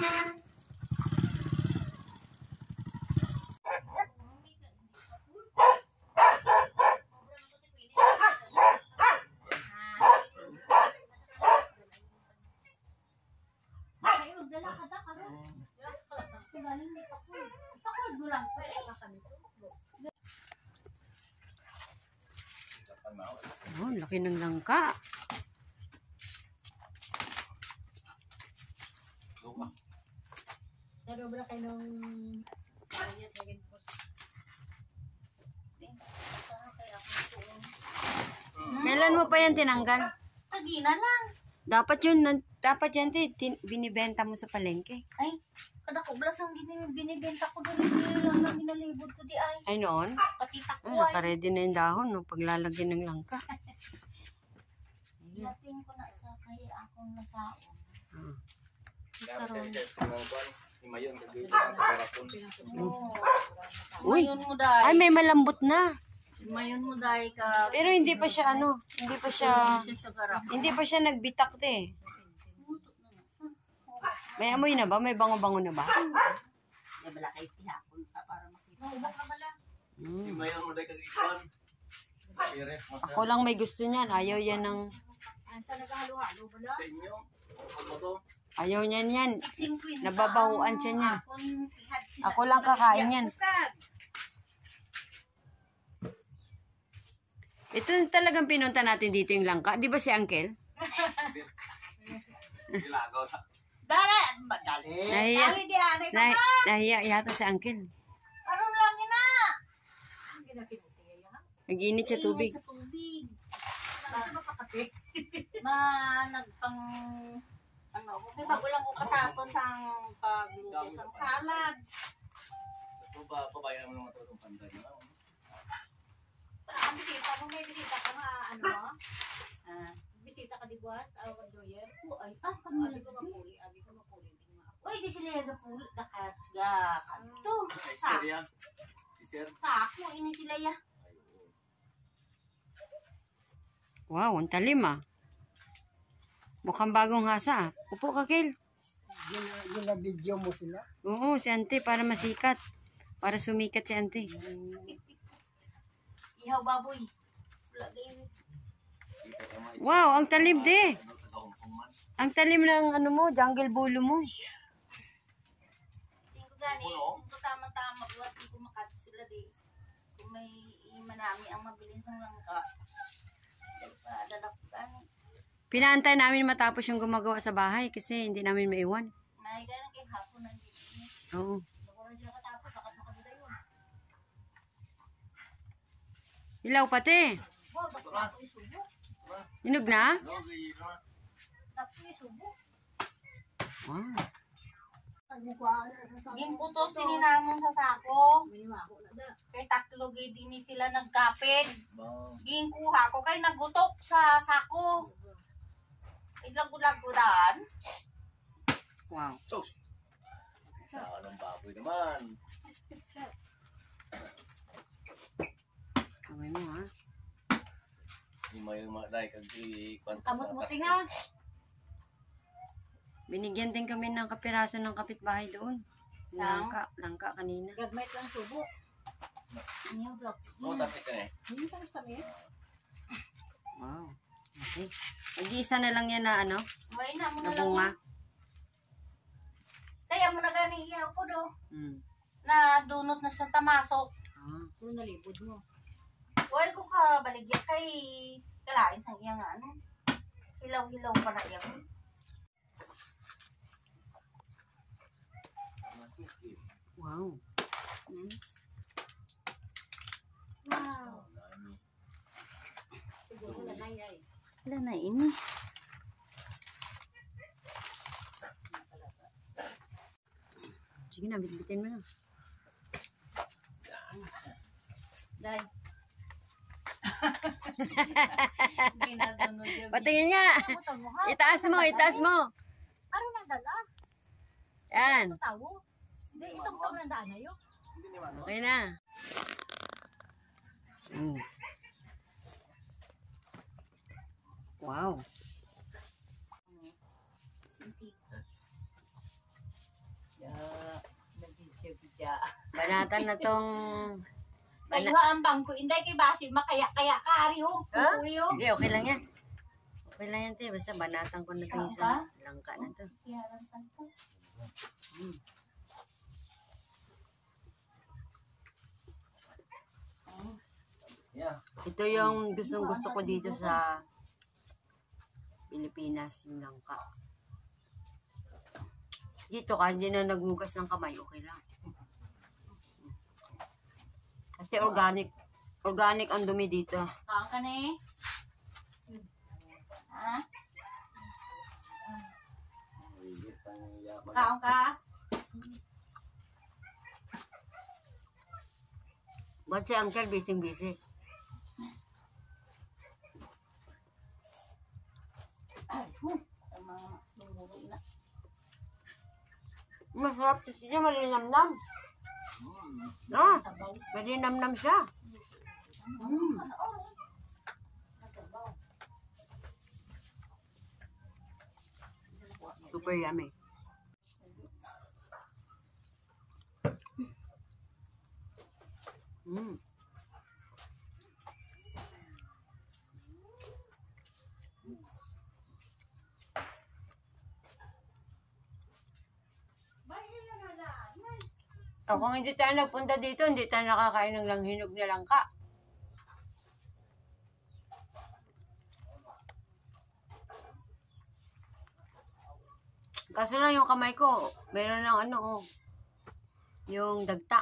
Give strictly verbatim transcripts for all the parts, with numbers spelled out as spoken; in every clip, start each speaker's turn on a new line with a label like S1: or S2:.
S1: Oh, laki ng langka.
S2: Nadobra kayo nung...
S1: Kailan mo pa yan tinanggal?
S2: Kagina lang.
S1: Dapat yun, dapat yan tin, binibenta mo sa palengke.
S2: Ay, kada ko blas ang binibenta ko doon. Hindi lang na binalibod ko di ay.
S1: Ay noon?
S2: Patita ko
S1: Ay, nakaready na yung dahon, no? Paglalagyan ng langka.
S2: Dating ko na sa kaya akong nasaon.
S1: Ah.
S2: Karon.
S3: Himayon, kagaya sa garapon.
S1: Uy,
S2: Mayon mo dahil.
S1: ay may malambot na.
S2: Mayon mo dahil ka.
S1: Pero hindi pa siya ano, hindi pa siya,
S2: Siya sa garap.
S1: hindi pa siya nagbitak te. May amoy na ba? May bango-bango na ba?
S2: May bala kayo pihakon pa para makita. Oo, baka bala.
S1: Mm.
S3: Himayon mo dahil kagaya.
S1: Ako lang may gusto niyan. Ayaw yan ng,
S2: Sa naghalo-halo bala.
S3: Sa inyo, ano to?
S1: ayaw niyan yan.
S2: Singkwin.
S1: Nababahuan siya niya. Ako lang kakain yan. Ito talagang pinunta natin dito yung langka. Di ba si Uncle?
S3: Ilagaw sa...
S2: Dali! Dali!
S1: Nahiya,
S2: Dali di anay
S1: nah,
S2: pa.
S1: nahiya yata si Uncle.
S2: Aron lang ina. Ang ginapinuti ya.
S1: Nag-init sa tubig.
S2: Sa tubig. Ano makakapit? Ma nagpang ano, may bago lang ko katapos ang pagluto ng salad.
S3: Ito ba, pabayan mo naman ito itong panday na.
S2: Ang bisita mo, may bisita ka nga, ano mo? Ah, bisita ka di buhat, awa ka Joyer. Ay, ah, kami abi ko mapuli, abi ko mapuli. Uy, di sila yung napuli, gakat, gakat. Ito,
S3: Ay,
S2: sa,
S3: sir yan. Si sir.
S2: sa ako, ini sila ya.
S1: Wow, ang talim ah. Mukhang bagong hasa. Upo ka, Kel.
S4: Gina-video mo sila?
S1: Oo, si Ante para masikat. Para sumikat si Ante.
S2: Ihaw baboy. Wala kayo.
S1: Wow, ang talim de. Ang talim ng ano mo, jungle bulo mo.
S2: Tingko gani, ito tama-tama. Iwas ko makat sila di. Kung may manami ang mabilin sa langka. Dadalak gani.
S1: Pinaantay namin matapos yung gumagawa sa bahay kasi hindi namin maiwan.
S2: May ganun kay hapon ng dito.
S1: Oo.
S2: Baka na sila katapos, bakit makabila yun?
S1: Ilaw pati.
S2: Wow, dapat na ako isubo.
S1: Inog na?
S2: Dapat na isubo.
S1: Wow.
S2: Gimputo sininamon sa sako. Kay tatlo gid din sila nagkapid. Gingkuha ko kay nagutok sa sako. Iglag-lag-udan.
S1: Wow.
S3: Sa anong baboy naman.
S1: Kamay mo ha.
S3: Himayon mo dahil kagaya.
S2: Kamot-muti ha.
S1: Binigyan din kami ng kapiraso ng kapitbahay doon. Langka, langka kanina.
S2: Gagmait lang subo. Niya vlog.
S3: Oo, tapos na eh.
S2: Hindi tapos kami.
S1: Wow. Okay. Mag-iisa na lang yan na ano,
S2: May na mo
S1: na
S2: na lang.
S1: bunga.
S2: Kaya mo na gani iyaw ko do.
S1: Hmm.
S2: Na dunot na sa tamasok.
S1: Ah.
S2: Kung nalibod mo. Well, ko ka baligya kay kalain sang iya nga ano. Hilaw-hilaw pa na iya.
S1: Wow.
S2: Hmm. Wow. Siguro na na yay. Wala na ini.
S1: Sige na, bitbitin mo na.
S2: Dai. Ginasunod yung
S1: Patingin nga. Itaas mo, itaas mo.
S2: Ano nang dala?
S1: Yan.
S2: Ito tawo. Hindi, itong tawag ng daan na yun.
S1: Okay na. Mm. Wow. Banatan na tong...
S2: Kayo
S1: Bana-
S2: ang bangko, hindi kay Basil, makaya-kaya ka, ari ho.
S1: Ha?
S2: Kuyo.
S1: Hindi, okay lang yan. Okay lang yan, te. Basta banatan ko na itong isa. Langka na to. Mm.
S3: Yeah.
S1: Ito yung gustong gusto ko dito sa Pilipinas, yung langka. Dito ka, hindi na naghugas ng kamay, okay lang. Kasi organic. Organic ang dumi dito.
S2: Kaon ka na eh. Ha? Kaon ka?
S1: Ba't si Uncle busy-busy?
S2: Ay, huh. Ang mga sumuro na.
S1: Masarap to siya, malinamnam. Ah,
S2: Sabaw.
S1: malinamnam siya.
S2: Mm.
S1: Super yummy. Mm. O, kung hindi tayo nagpunta dito, hindi tayo nakakain ng langhinog na langka. Kaso lang yung kamay ko, meron ng ano, oh, yung dagta.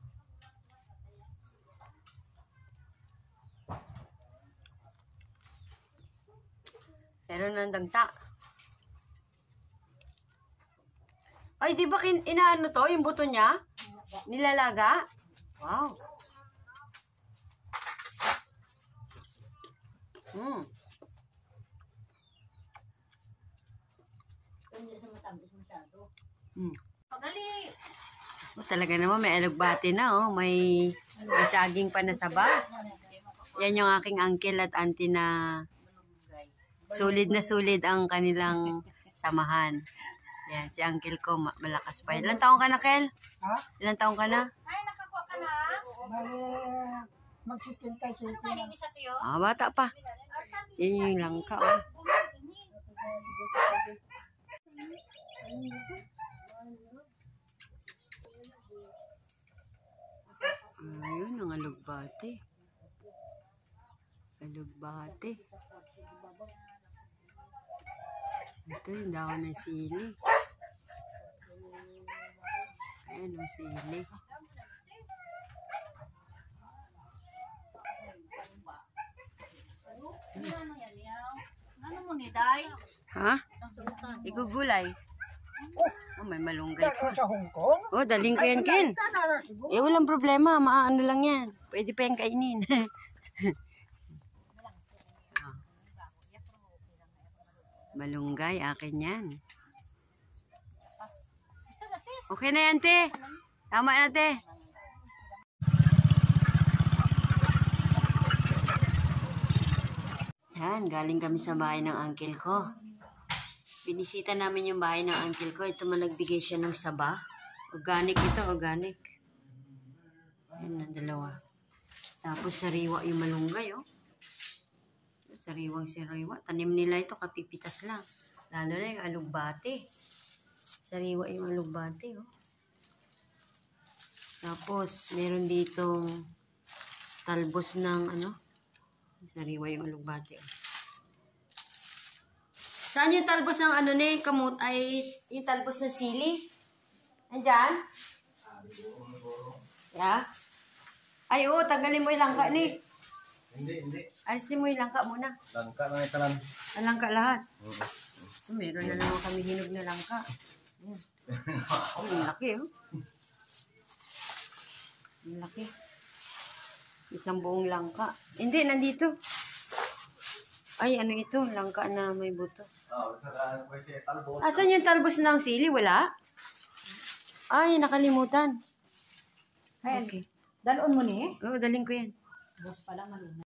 S1: Meron ng dagta. Ay, di ba kin inaano to, yung buto niya? Nilalaga? Wow. Hmm.
S2: Hindi sa matamis masyado.
S1: Hmm.
S2: Pagali.
S1: Oh, talaga naman, may alugbati na, oh. May, may saging pa na saba. Yan yung aking uncle at auntie na solid na solid ang kanilang samahan. Yan, si uncle ko, ma- malakas pa. Ilan taong ka na, Kel?
S4: Ha?
S1: Ilan taong ka na?
S2: Ay, nakakuha ka na?
S4: Bali, magsikin tayo sa
S2: Ano
S4: ito.
S2: ba yung isa tiyo?
S1: Ah, bata pa. Yan yung langka, oh. Ayun, ang alugbati. Alugbati. Ito yung dahon ng sili. Ayan ang sili.
S2: Ano yan yaw? Ano mo ni Day?
S1: Ha? Igugulay. Oh, may malunggay
S4: Dito
S1: pa.
S4: sa Hong Kong?
S1: Oh, daling ko yan, Ken.
S4: Sana na siguro.
S1: Eh, walang problema. Maano lang yan. Pwede pa yan kainin. Oh. Malunggay, akin yan. Okay na yan, te. Tama na, te. Yan, galing kami sa bahay ng uncle ko. Binisita namin yung bahay ng uncle ko. Ito man nagbigay siya ng saba. Organic ito, organic. Yan na, dalawa. Tapos sariwa yung malunggay, oh. Sariwang sariwa. Tanim nila ito, kapipitas lang. Lalo na yung alugbati. Sariwa yung alugbati, oh. Tapos, meron ditong talbos ng, ano, sariwa yung alugbati, oh. Saan yung talbos ng ano ni kamut ay yung talbos ng sili? Andiyan? Yeah? Ay, oo, tanggalin mo yung langka ni.
S3: Hindi, hindi.
S1: Alisin mo yung langka muna.
S3: Langka na ito lang.
S1: Ang langka lahat. Oh, meron na naman kami hinog na langka. Ayan. Oh, ang laki, oh. Ang laki. Isang buong langka. Hindi, nandito. Ay, ano ito? Langka na may buto.
S3: Oh, sa ano po siya talbos.
S1: Asan yung talbos ng sili? Wala? Ay, nakalimutan. Okay.
S2: Dalon mo ni?
S1: Oo, daling ko yan.
S2: Boss pala malunod.